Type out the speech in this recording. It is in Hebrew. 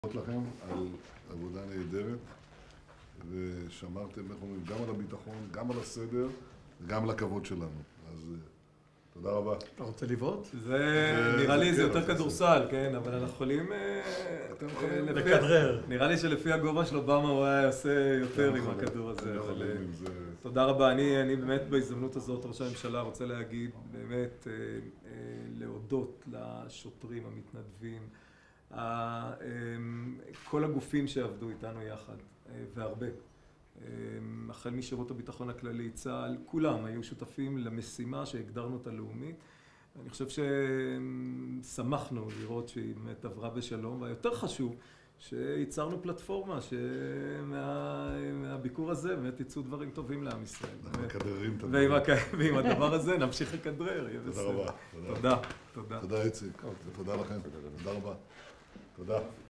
לכם על עבודה נהדרת ושמרתם גם על הביטחון, גם על הסדר וגם על הכבוד שלנו, אז תודה רבה. אתה רוצה לבעוט? זה נראה לי זה יותר כדורסל, כן, אבל אנחנו יכולים לכדרר. נראה לי שלפי הגובה של אובמה הוא היה עושה יותר עם הכדור הזה. תודה רבה. אני באמת בהזדמנות הזאת, ראש הממשלה, רוצה להגיד, באמת להודות לשוטרים המתנדבים, כל הגופים שעבדו איתנו יחד, והרבה. החל משירות הביטחון הכללי, צה"ל, כולם היו שותפים למשימה שהגדרנו את הלאומית. אני חושב ששמחנו לראות שהיא באמת עברה בשלום, והיותר חשוב שייצרנו פלטפורמה שמהביקור הזה באמת יצאו דברים טובים לעם ישראל. אנחנו מקדרים את הדברים. ועם הדבר הזה נמשיך לקדרר. תודה רבה. תודה. תודה. תודה איציק, ותודה לכם. תודה רבה. תודה.